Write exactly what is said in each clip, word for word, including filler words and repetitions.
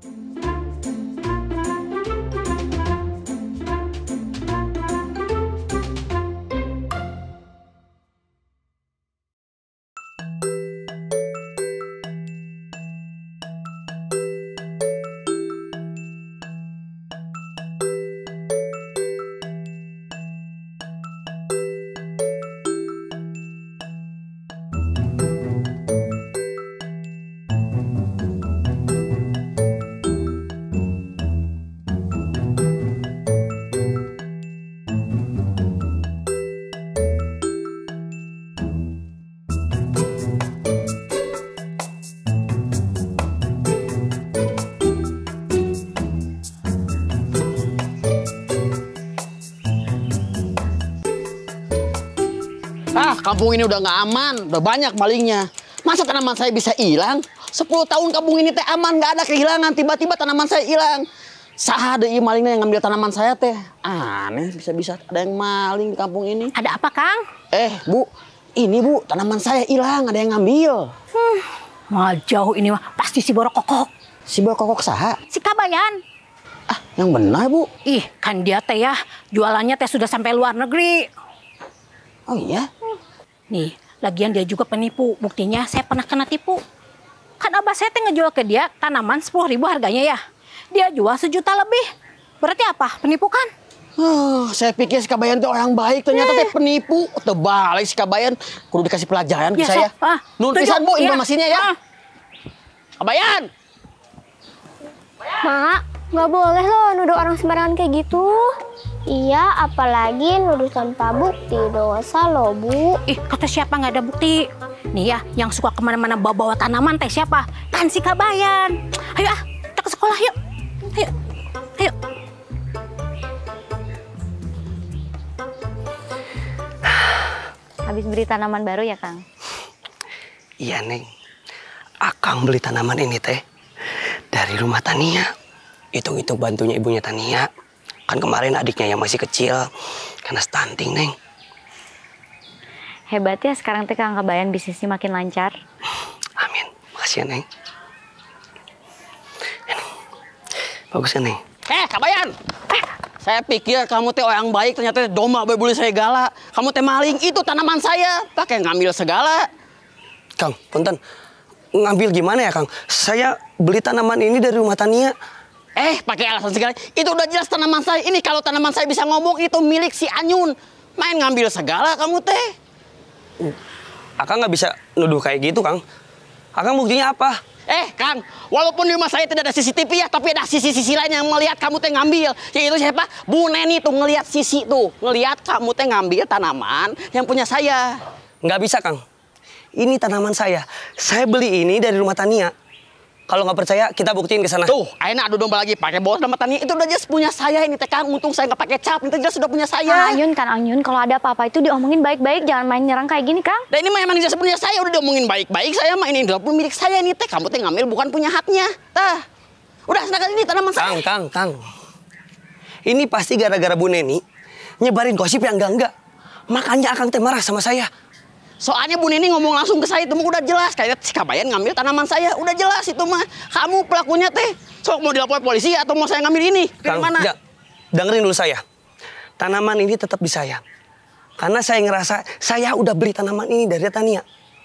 Ah, kampung ini udah nggak aman, udah banyak malingnya. Masa tanaman saya bisa hilang? sepuluh tahun kampung ini teh aman, nggak ada kehilangan. Tiba-tiba tanaman saya hilang. Saha deh malingnya yang ngambil tanaman saya teh. Aneh, bisa-bisa ada yang maling di kampung ini. Ada apa, Kang? Eh, Bu, ini Bu, tanaman saya hilang, ada yang ngambil. Hmm, mal jauh ini mah pasti si Borokokok. Si Borokokok saha? Si Kabayan. Ah, yang benar, Bu. Ih, kan dia teh ya, jualannya teh sudah sampai luar negeri. Oh iya? Nih, lagian dia juga penipu. Buktinya saya pernah kena tipu. Kan abah saya teh ngejual ke dia tanaman sepuluh ribu harganya ya. Dia jual sejuta lebih. Berarti apa? Penipu kan? Oh, saya pikir si Kabayan itu orang baik, ternyata teh penipu. Terbalik si Kabayan, kudu dikasih pelajaran ke Ya, saya. so, ah, Nun tujuh, pisan Bu ya. informasinya ya. Ah. Kabayan! Mak, nggak boleh loh nuduh orang sembarangan kayak gitu. Iya, apalagi nuduh tanpa bukti. Dosa loh, Bu. Ih, kata siapa nggak ada bukti? Nih ya, yang suka kemana-mana bawa-bawa tanaman teh siapa? Kan si Kabayan. Ayo ah, kita ke sekolah yuk. Ayo, ayo. Habis beli tanaman baru ya, Kang? Iya, Neng. Akang beli tanaman ini teh dari rumah Tania. Hitung-hitung bantunya ibunya Tania. Kan kemarin adiknya yang masih kecil karena stunting, Neng. Hebat ya sekarang teh Kang Kabayan bisnisnya makin lancar. Amin. Makasih ya, Neng. Bagus ya, Neng. Eh, Kabayan! Eh, saya pikir kamu teh orang baik, ternyata domba berbulu segala. Kamu teh maling, itu tanaman saya. Pakai ngambil segala. Kang, punten. Ngambil gimana ya, Kang? Saya beli tanaman ini dari rumah Tania. Eh, pakai alasan segala. Itu udah jelas tanaman saya. Ini kalau tanaman saya bisa ngomong, itu milik si Anyun. Main ngambil segala kamu teh. Akang nggak bisa nuduh kayak gitu, Kang. Akang buktinya apa? Eh, Kang, walaupun di rumah saya tidak ada C C T V ya, tapi ada sisi-sisi lain yang melihat kamu teh ngambil. Yaitu siapa? Bu Neni tuh ngelihat sisi tuh. Ngelihat kamu teh ngambil tanaman yang punya saya. Nggak bisa, Kang. Ini tanaman saya. Saya beli ini dari rumah Tania. Kalau nggak percaya, kita buktiin ke sana. Tuh, akhirnya adu domba lagi pakai bawa nama Tania. Itu udah jelas punya saya ini teh, Kang. Untung saya nggak pakai cap. Itu jelas sudah punya saya. Kang Anyun, Kang Anyun, kalau ada apa-apa itu diomongin baik-baik, jangan main nyerang kayak gini, Kang. Dan ini mah emang jelas punya saya. Udah diomongin baik-baik. Saya mah ini udah pun milik saya ini teh. Kamu teh ngambil bukan punya haknya. Tah. Udah, sedangkan ini tanaman saya. Kang, Kang, Kang. Ini pasti gara-gara Bu Neni nyebarin gosip yang enggak-enggak. Makanya Akang teh marah sama saya. Soalnya Bu Neni ngomong langsung ke saya itu mah udah jelas. Kayak si Kabayan ngambil tanaman saya. Udah jelas itu mah. Kamu pelakunya teh. Sok mau dilapor polisi atau mau saya ngambil ini? Kang, mana? enggak. Dengerin dulu saya. Tanaman ini tetap di saya. Karena saya ngerasa saya udah beli tanaman ini dari Tania.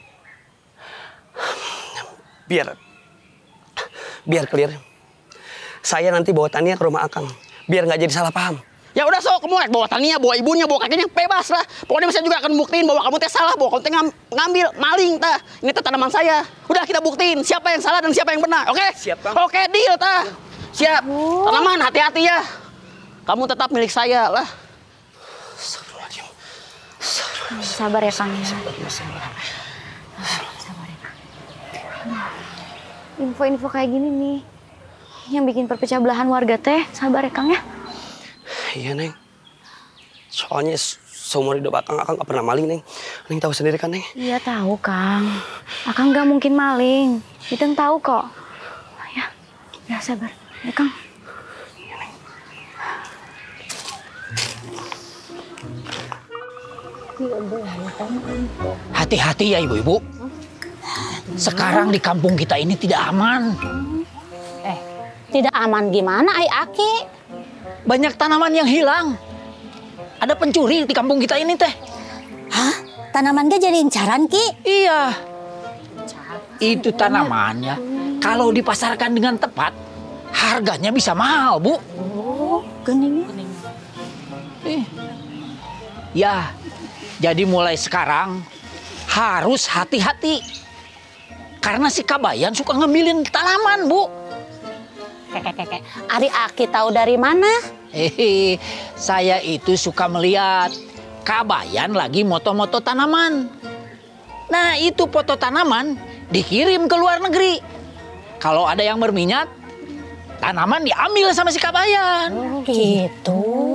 Biar biar clear. Saya nanti bawa Tania ke rumah Akang. Biar nggak jadi salah paham. Ya udah sok, kamu bawa Tania, bawa ibunya, bawa kakeknya, bebas lah. Pokoknya saya juga akan buktiin bahwa kamu teh salah, bahwa kamu teh ngambil, maling tah. Ini teh tanaman saya. Udah kita buktiin siapa yang salah dan siapa yang benar, oke? Siap, Bang. Oke, deal tah. Siap. Tanaman hati-hati ya. Kamu tetap milik saya lah. Sabar ya, Kang. Sabar ya. Info-info kayak gini nih yang bikin perpecah belahan warga teh. Sabar ya, Kang ya. Iya, Neng. Soalnya seumur hidup Akang, Akang gak pernah maling, Neng. Neng tahu sendiri kan, Neng? Iya tahu, Kang. Akang gak mungkin maling. Itu yang tahu kok. Ya, ya sabar. Ya, Kang. Iya, Neng. Hati-hati ya ibu-ibu. Sekarang di kampung kita ini tidak aman. Eh, Tidak aman gimana, ai Aki? Banyak tanaman yang hilang. Ada pencuri di kampung kita ini teh. Hah? Tanaman gak jadi incaran, Ki? Iya. Itu tanamannya. Kalau dipasarkan dengan tepat, harganya bisa mahal, Bu. Oh, gening. Eh. Ya, jadi mulai sekarang harus hati-hati. Karena si Kabayan suka ngambilin tanaman, Bu. Keke-keke. Ari Aki tahu dari mana? Hehe, saya itu suka melihat Kabayan lagi moto-moto tanaman. Nah, itu foto tanaman dikirim ke luar negeri. Kalau ada yang berminat, tanaman diambil sama si Kabayan. Oh, gitu.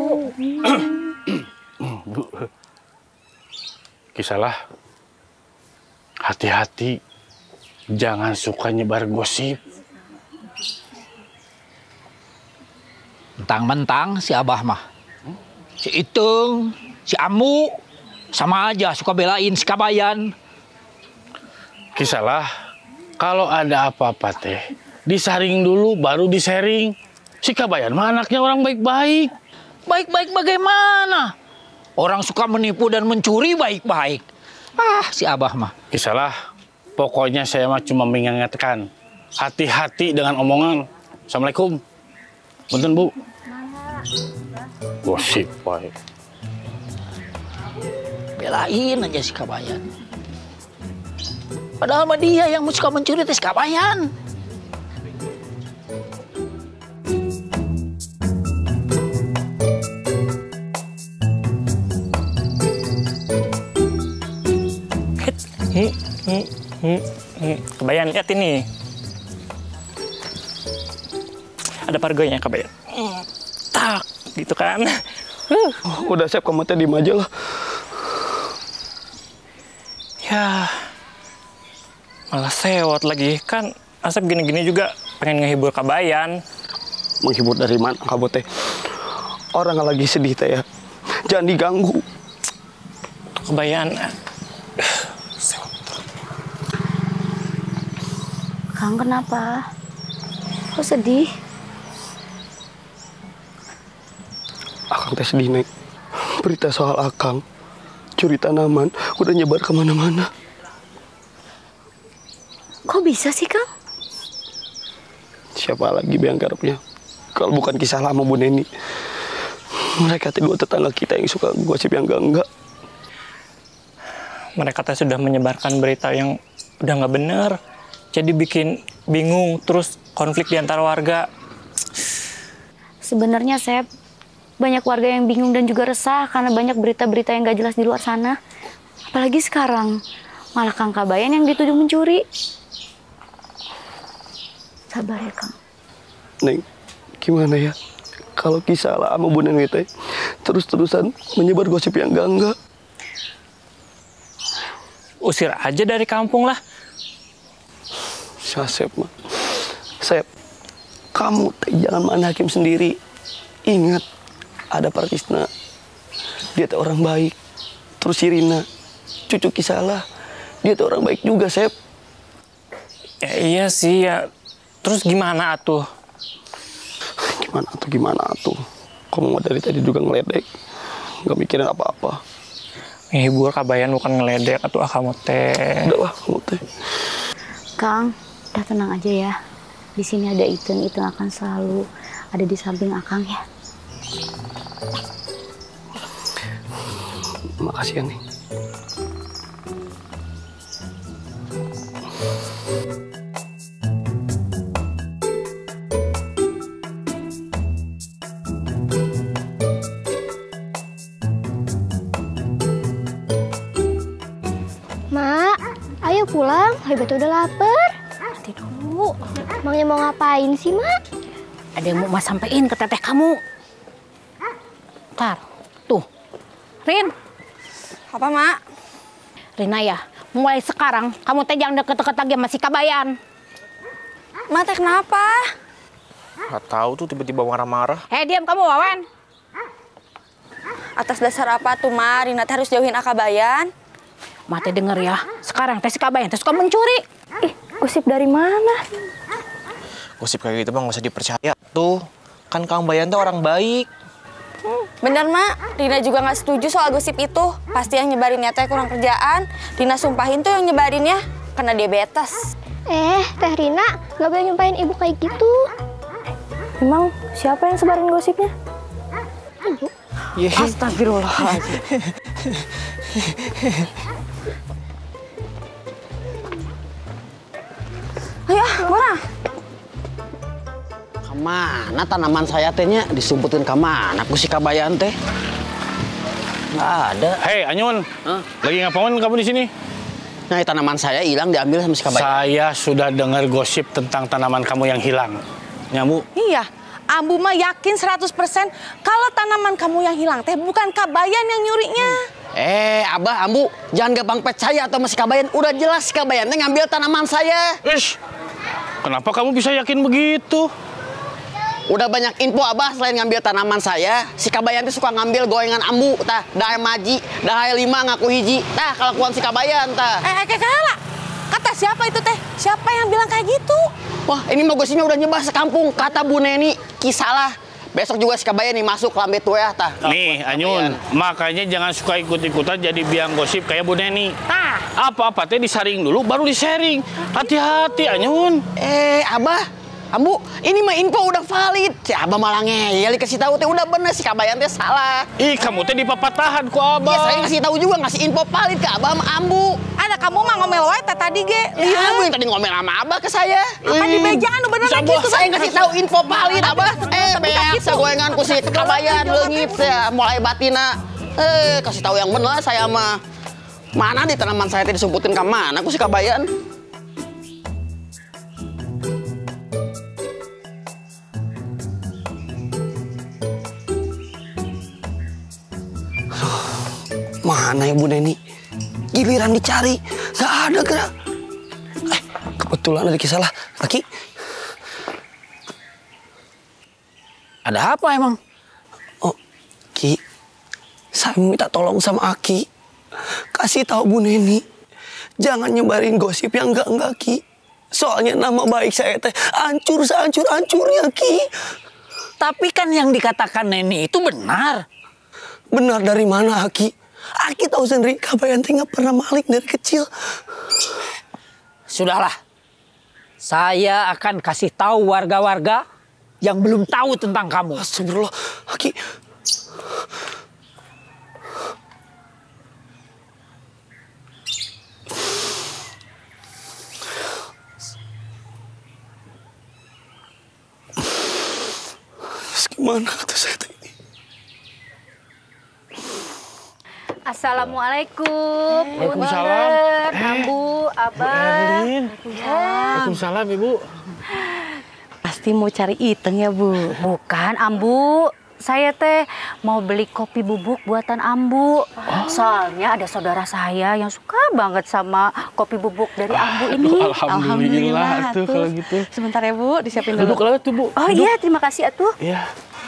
Bu, Kisalah, hati-hati, jangan suka nyebar gosip. Mentang-mentang si Abah mah, si Itung, si Amu, sama aja suka belain si Kabayan. Kisalah, kalau ada apa-apa teh, disaring dulu baru di-sharing. Si Kabayan mah anaknya orang baik-baik. Baik-baik bagaimana? Orang suka menipu dan mencuri baik-baik. Ah, si Abah mah. Kisalah, pokoknya saya mah cuma mengingatkan, hati-hati dengan omongan. Assalamualaikum. Punten, Bu. Gosip, baik. Belain aja si Kabayan. Padahal mah dia yang suka mencuri tes Kabayan. Hi, hi, hi, hi. Kabayan, lihat ini. Ada pargonya, Kabayan. Tak, gitu kan. Oh, udah siap, kamu teh diem aja lah. Ya, malah sewot lagi. Kan Asep gini-gini juga pengen ngehibur Kabayan. Menghibur dari mana kamu teh? Orang lagi sedih teh ya. Jangan diganggu. Kabayan. Kang, kenapa? Kok sedih? Akang teh sedih, Neng. Berita soal Akang curi tanaman udah nyebar kemana-mana. Kok bisa sih, Kang? Siapa lagi yang garapnya? Kalau bukan Kisalah sama Bu Neni. Mereka teh dua tetangga kita yang suka gosip yang enggak-enggak. Mereka teh sudah menyebarkan berita yang udah nggak bener. Jadi bikin bingung, terus konflik di antara warga. Sebenarnya saya banyak warga yang bingung dan juga resah karena banyak berita-berita yang gak jelas di luar sana. Apalagi sekarang, malah Kang Kabayan yang dituduh mencuri. Sabar ya, Kang. Neng, gimana ya? Kalau Kisalah sama Bu Neni teh terus-terusan menyebar gosip yang enggak-enggak. Usir aja dari kampung lah. Sep, mah. Sep, kamu teh jangan main hakim sendiri. Ingat, ada Partisna. Dia teh orang baik. Terus si Rina, cucu Kisalah. Dia teh orang baik juga, Sep. Ya iya sih, ya. Terus gimana atuh? Gimana atuh, gimana atuh? Kamu mau dari tadi juga ngeledek. Gak mikirin apa-apa. Ngehibur Kabayan bukan ngeledek atuh akamu teh. Udah lah, kamu teh. Kang, udah tenang aja ya. Di sini ada Iten, Iten akan selalu ada di samping Akang ya. Makasih ya, nih. Mak, ayo pulang. Hebat udah lapar. Nanti dulu. Emangnya mau ngapain sih, Mak? Ada yang mau Mas sampein ke teteh kamu. Ntar, tuh. Rin. Apa, Mak? Rina ya, mulai sekarang kamu teh jangan deket-deket lagi sama si Kabayan. Mak, teh kenapa? Gak tahu tuh tiba-tiba marah-marah. Eh, diam kamu, Wawan. Atas dasar apa tuh, Mak? Rina teh harus jauhin Kabayan. Mak teh denger ya, sekarang teh si Kabayan teh suka mencuri. Ih, gosip dari mana? Gosip kayak gitu mah nggak usah dipercaya tuh. Kan Kang Bayan tuh orang baik. Bener, Mak. Rina juga nggak setuju soal gosip itu. Pasti yang nyebarinnya teh kurang kerjaan. Rina sumpahin tuh yang nyebarinnya karena diabetes. Eh, Teh Rina nggak boleh nyumpahin ibu kayak gitu. Emang siapa yang sebarin gosipnya? Ibu. Astagfirullahaladzim. Ayo, mana? Kemana tanaman saya tehnya disumputin kemana aku si Kabayan teh? Nggak ada. Hei Anyun, huh? Lagi ngapain kamu di sini? Nah, tanaman saya hilang diambil sama si Kabayan. Saya sudah dengar gosip tentang tanaman kamu yang hilang. Nyamu? Iya, Ambu mah yakin seratus persen kalau tanaman kamu yang hilang teh bukan Kabayan yang nyurinya. Eh, Abah, Ambu, jangan gampang percaya atau si Kabayan. Udah jelas si Kabayan teh ngambil tanaman saya. Ish, kenapa kamu bisa yakin begitu? Udah banyak info Abah selain ngambil tanaman saya, si Kabayan tuh suka ngambil goengan ambu, tah, dahe maji, dahe lima ngaku hiji, tah kelakuan si Kabayan, tah. Eh, eh, kekala, kata siapa itu teh? Siapa yang bilang kayak gitu? Wah, ini mah gosipnya udah nyebar sekampung, kata Bu Neni, kisalah. Besok juga si Kabayan nih masuk lambe tuh ya, tah. Nih, Anyun, makanya jangan suka ikut-ikutan jadi biang gosip kayak Bu Neni. Tah. Apa-apa teh disaring dulu, baru di-sharing. Hati-hati, Anyun. Eh, Abah. Ambu, ini mah info udah valid. Si Abah malah ngeyel dikasih tahu teh udah bener si Kabayan teh salah. Ih, kamu teh dipapatahan ku Abah. Iya, saya ngasih tahu juga ngasih info valid ke Abah sama Ambu. Ada kamu mah ngomel wae teh tadi ge. Iya, Ambu yang tadi ngomel sama Abah ke saya. Apa di bejaan nu bener lagi itu? Saya ngasih tahu info valid Abah. Eh, beak sagoengan ku si Kabayan leungit ya mulai batina. Eh, kasih tahu yang bener saya mah. Mana di tanaman saya teh disumputin ke mana ku si Kabayan? Mana Ibu Neni? Giliran dicari, nggak ada gerak. Eh, kebetulan ada kisah lah, Aki. Ada apa emang? Oh, Ki, saya minta tolong sama Aki. Kasih tahu Bu Neni, jangan nyebarin gosip yang enggak-enggak, Ki. Soalnya nama baik saya teh hancur sehancur-hancurnya, Ki. Tapi kan yang dikatakan Neni itu benar. Benar dari mana, Aki? Aki tahu sendiri, Kabayan teh nggak pernah maling dari kecil. Sudahlah, saya akan kasih tahu warga-warga yang belum tahu tentang kamu. Astagfirullah, Aki. Gimana tuh saya teh? Assalamualaikum. Waalaikumsalam. Ambu, Abah. Erlin. Waalaikumsalam, Ibu. Pasti mau cari Iteng ya, Bu? Bukan, Ambu. Saya teh mau beli kopi bubuk buatan Ambu. Oh. Soalnya ada saudara saya yang suka banget sama kopi bubuk dari Ambu ini. Alhamdulillah, Alhamdulillah tuh kalau gitu. Sebentar ya, Bu, disiapin dulu. Duduk lah tuh, Bu. Oh Duduk. iya, terima kasih atuh. Iya.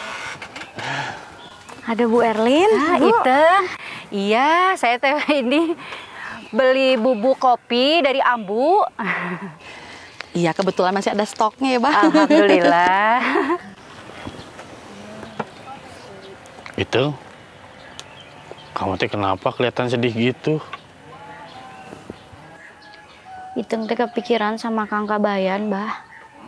Ada Bu Erlin, ah, Iteng. Iya, saya teh ini beli bubuk kopi dari Ambu. Iya, kebetulan masih ada stoknya ya, Bah. Alhamdulillah. Itu, kamu teh kenapa kelihatan sedih gitu? Iteng teh kepikiran sama Kang Kabayan, Bah.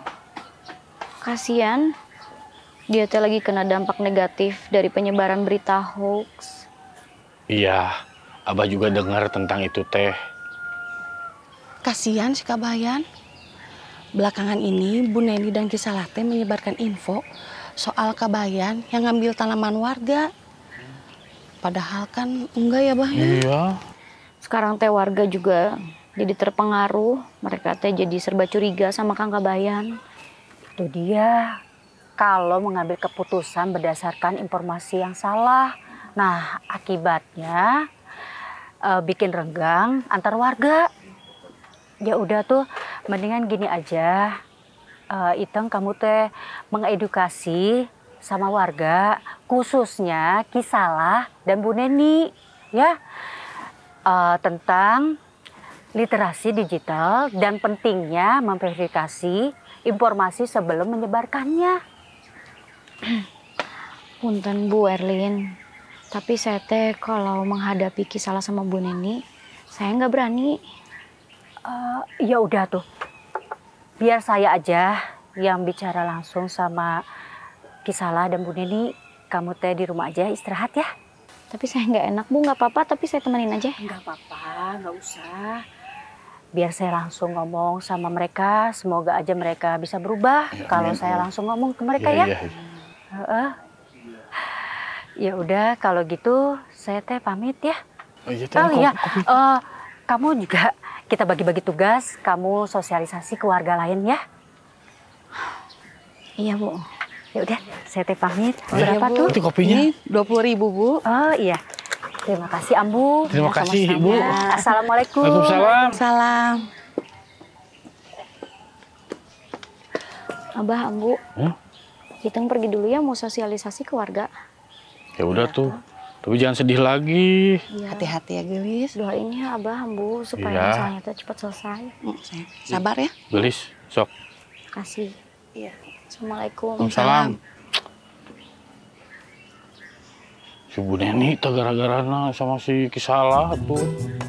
Kasian. Dia teh lagi kena dampak negatif dari penyebaran berita hoax. Iya, Abah juga dengar tentang itu teh. Kasihan si Kabayan. Belakangan ini Bu Neni dan Kisalah teh menyebarkan info soal Kabayan yang ngambil tanaman warga. Padahal kan enggak ya, Bah? Iya. Sekarang teh warga juga jadi terpengaruh. Mereka teh jadi serba curiga sama Kang Kabayan. Itu dia. Kalau mengambil keputusan berdasarkan informasi yang salah, nah akibatnya uh, bikin renggang antar warga. Ya udah tuh, mendingan gini aja, uh, Iteng kamu teh mengedukasi sama warga, khususnya Kisalah dan Bu Neni, ya uh, tentang Literasi digital dan pentingnya memverifikasi informasi sebelum menyebarkannya. Punten Bu Erlin, tapi saya teh kalau menghadapi Kisalah sama Bu Neni, saya nggak berani. Uh, ya udah tuh, biar saya aja yang bicara langsung sama Kisalah dan Bu Neni. Kamu teh di rumah aja istirahat ya. Tapi saya nggak enak Bu, nggak apa-apa, tapi saya temenin aja. Nggak apa-apa, nggak usah. Biar saya langsung ngomong sama mereka, semoga aja mereka bisa berubah. Ya, kalau ya, saya ya. langsung ngomong ke mereka ya. Ya, ya. Uh, ya udah, kalau gitu saya teh pamit ya. Oh iya, oh, iya. Uh, kamu juga kita bagi-bagi tugas, kamu sosialisasi ke warga lain ya. Iya Bu. Ya udah, saya teh pamit. Oh, Berapa iya, tuh? Itu kopinya. dua puluh ribu Bu. Oh iya. Terima kasih Ambu. Terima ya, kasih sama-sama. Ibu. Assalamualaikum. Waalaikumsalam. Salam. Abah, Ambu. Hmm? Kita pergi dulu ya mau sosialisasi ke warga. Ya udah tuh. Tapi jangan sedih lagi. Hati-hati ya Gelis. Doain ya Abah, Ambu supaya Iya. masalahnya tuh cepat selesai. Sabar ya. Gelis, sok. Kasih. Iya. Assalamualaikum. Waalaikumsalam. Si Bu Neni tak gara-gara sama si Kisalah tuh.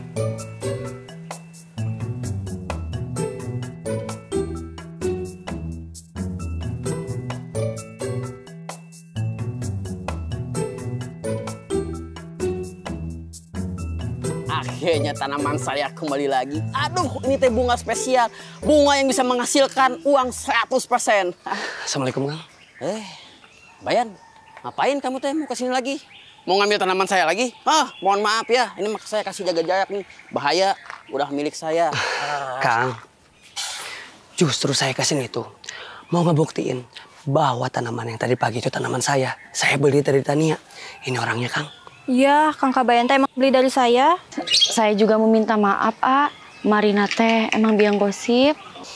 Akhirnya tanaman saya kembali lagi. Aduh, ini teh bunga spesial. Bunga yang bisa menghasilkan uang seratus persen. Assalamualaikum, Kang. Eh, Bayan, ngapain kamu teh mau kesini lagi? Mau ngambil tanaman saya lagi? Ah, mohon maaf ya. Ini mak saya kasih jaga jarak nih. Bahaya, udah milik saya. Kang, justru saya kesini tuh mau ngebuktiin bahwa tanaman yang tadi pagi itu tanaman saya. Saya beli dari Tania. Ini orangnya, Kang. Iya, Kang Kabayan teh emang beli dari saya. Saya juga meminta maaf, A. Marina teh emang biang gosip.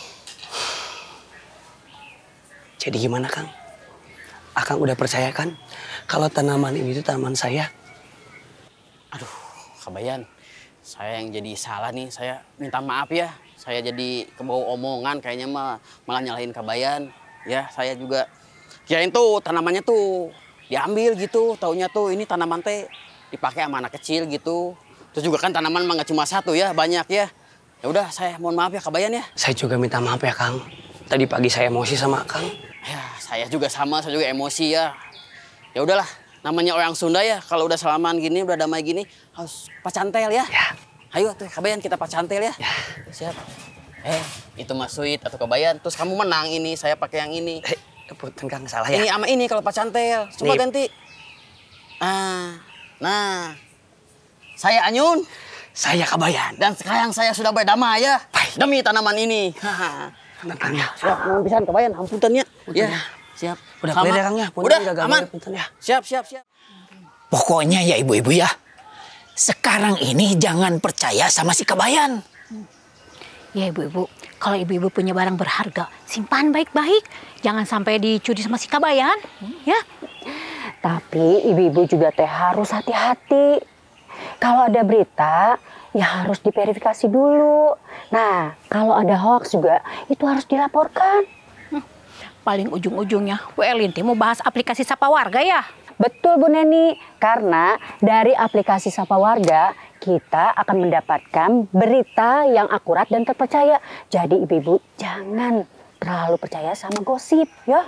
Jadi gimana, Kang? Akang udah percaya kan kalau tanaman ini itu tanaman saya? Aduh, Kabayan, saya yang jadi salah nih. Saya minta maaf ya. Saya jadi kebawa omongan, kayaknya mah malah nyalahin Kabayan. Ya, saya juga kirain tuh tanamannya tuh diambil gitu. Taunya tuh ini tanaman teh dipakai sama anak kecil gitu. Terus juga kan tanaman mah nggak cuma satu ya, banyak ya. Ya udah, saya mohon maaf ya Kabayan ya. Saya juga minta maaf ya, Kang. Tadi pagi saya emosi sama Kang. Ya, saya juga sama, saya juga emosi ya. Ya udahlah, namanya orang Sunda ya, kalau udah salaman gini, udah damai gini, harus pacantel ya. Ya. Ayo tuh Kabayan kita pacantel ya. Ya. Siap. Eh, itu mah sweet atau Kabayan. Terus kamu menang ini, saya pakai yang ini. Eh, punten Kang, salah ya. Ini sama ini kalau pacantel. Coba Nih. ganti. Ah, nah. Saya Anyun. Saya Kabayan. Dan sekarang saya sudah berdamai ya. Baik. Demi tanaman ini. Haha. Kang ya. Siap, mohon pisan Kabayan, ampunten ya. Ya, siap. Udah Sama. clear ya, Kang ya. Punten Udah, juga gambar, aman. punten ya. Siap, siap, siap. Pokoknya ya ibu-ibu ya, sekarang ini jangan percaya sama si Kabayan. Ya ibu-ibu, kalau ibu-ibu punya barang berharga, simpan baik-baik. Jangan sampai dicuri sama si Kabayan, ya. Tapi ibu-ibu juga teh harus hati-hati. Kalau ada berita, ya harus diverifikasi dulu. Nah, kalau ada hoax juga, itu harus dilaporkan. Paling ujung-ujungnya, Bu Erlin mau bahas aplikasi Sapa Warga ya? Betul Bu Neni, karena dari aplikasi Sapa Warga, kita akan mendapatkan berita yang akurat dan terpercaya. Jadi ibu-ibu jangan terlalu percaya sama gosip, ya.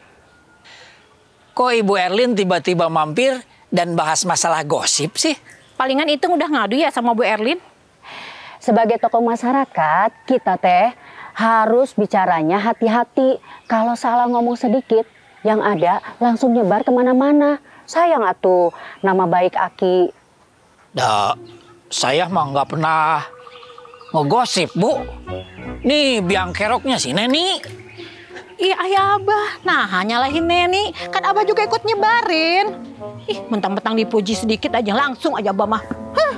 Kok Ibu Erlin tiba-tiba mampir dan bahas masalah gosip sih? Palingan itu udah ngadu ya sama Bu Erlin? Sebagai tokoh masyarakat, kita teh harus bicaranya hati-hati. Kalau salah ngomong sedikit, yang ada langsung nyebar kemana-mana. Sayang atuh nama baik Aki. Dah, saya mah nggak pernah ngegosip, Bu. Nih biang keroknya si Neni. Ih, ayah Abah. Nah, nyalahin Neni. Kan Abah juga ikut nyebarin. Ih, mentang-mentang dipuji sedikit aja langsung aja Abah mah. Hah.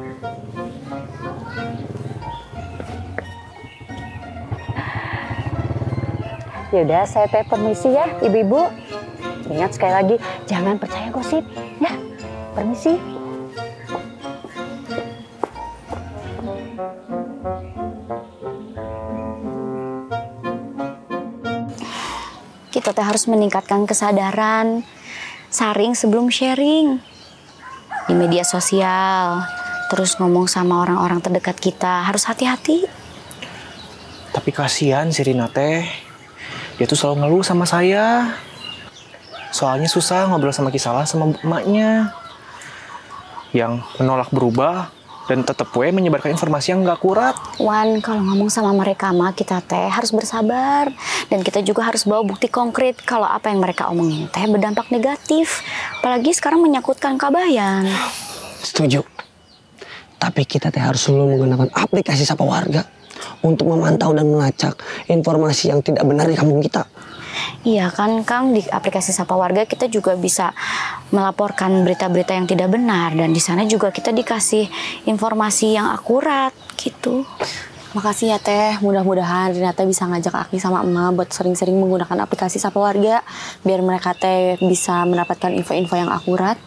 Yaudah, saya teh permisi ya, ibu-ibu. Ingat sekali lagi, jangan percaya gosip, ya. Permisi. kita teh harus meningkatkan kesadaran, saring sebelum sharing di media sosial, terus ngomong sama orang-orang terdekat kita, harus hati-hati. Tapi kasihan si Rina teh, dia tuh selalu ngeluh sama saya. Soalnya susah ngobrol sama Kisalah sama emaknya yang menolak berubah dan tetap we menyebarkan informasi yang nggak akurat. Wan, kalau ngomong sama mereka mah kita teh harus bersabar dan kita juga harus bawa bukti konkret kalau apa yang mereka omongin teh berdampak negatif. Apalagi sekarang menyangkutkan Kabayan. Setuju. Tapi kita teh harus selalu menggunakan aplikasi Sapa Warga untuk memantau dan melacak informasi yang tidak benar di kampung kita. Iya kan Kang, di aplikasi Sapa Warga kita juga bisa melaporkan berita-berita yang tidak benar dan di sana juga kita dikasih informasi yang akurat gitu. Makasih ya Teh, mudah-mudahan Rina teh bisa ngajak Aki sama Emak buat sering-sering menggunakan aplikasi Sapa Warga biar mereka teh bisa mendapatkan info-info yang akurat.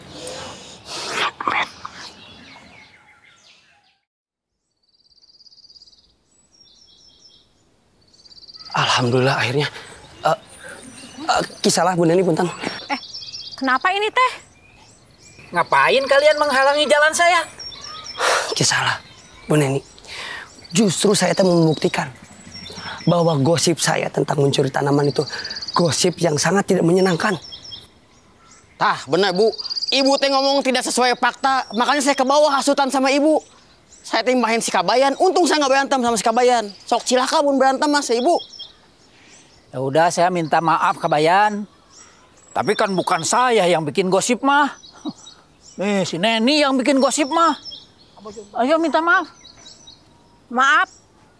Alhamdulillah akhirnya. Uh, uh, Kisalah Bu Neni punten. Eh, kenapa ini teh? Ngapain kalian menghalangi jalan saya? Kisalah Bu Neni. Justru saya teh membuktikan bahwa gosip saya tentang mencuri tanaman itu gosip yang sangat tidak menyenangkan. Tah, benar Bu. Ibu teh ngomong tidak sesuai fakta, makanya saya ke bawah hasutan sama ibu. Saya timbahin si Kabayan, untung saya nggak berantem sama si Kabayan. Sok cilaka bun berantem mas, ibu. Ya udah, saya minta maaf Kabayan. Tapi kan bukan saya yang bikin gosip mah. Nih, si Neni yang bikin gosip mah. Ayo minta maaf. Maaf.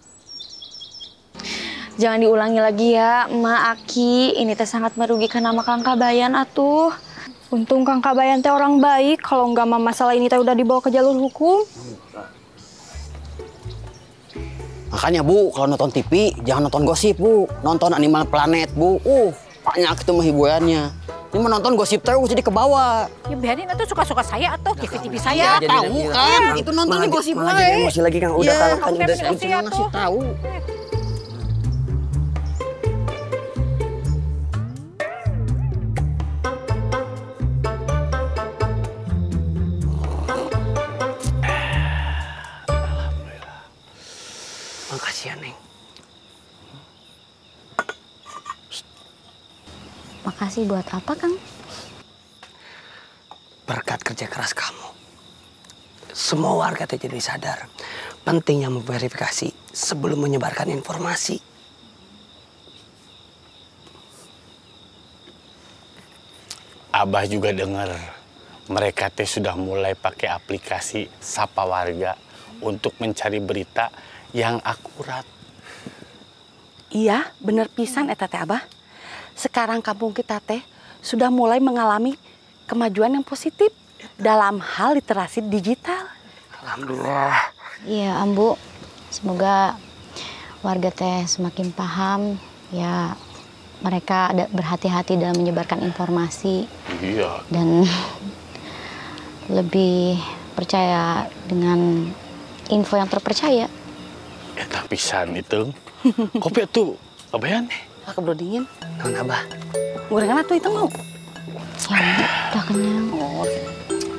Jangan diulangi lagi ya, Emak, Aki. Ini teh sangat merugikan nama Kang Kabayan atuh. Untung Kang Kabayan teh orang baik. Kalau nggak mah masalah ini teh udah dibawa ke jalur hukum. Makanya Bu, kalau nonton T V jangan nonton gosip Bu, nonton Animal Planet Bu. Uh, banyak itu mah hiburannya. Ini mah nonton gosip terus jadi ke bawah. Ya biarin itu suka-suka saya atau T V-T V saya. Ya, tahu kan, ya, itu nontonnya gosip malah jadi emosi lagi Kang. Udah ya, kan, kan udah saya cuma ngasih tahu. Makasih ya, Neng. Makasih buat apa, Kang? Berkat kerja keras kamu, semua warga teh jadi sadar pentingnya memverifikasi sebelum menyebarkan informasi. Abah juga dengar mereka teh sudah mulai pakai aplikasi Sapa Warga untuk mencari berita yang akurat. Iya, bener pisan eta teh Abah. Sekarang kampung kita teh sudah mulai mengalami kemajuan yang positif dalam hal literasi digital. Alhamdulillah. Iya, Ambu. Semoga warga teh semakin paham ya, mereka ada berhati-hati dalam menyebarkan informasi. Iya. Dan lebih percaya dengan info yang terpercaya. Ya tapi san itu kopi tuh Kabayan. Ah, kebro dingin. Non Abah. Gorengan atuh itu mau. Ya, udah kenyang. Oh.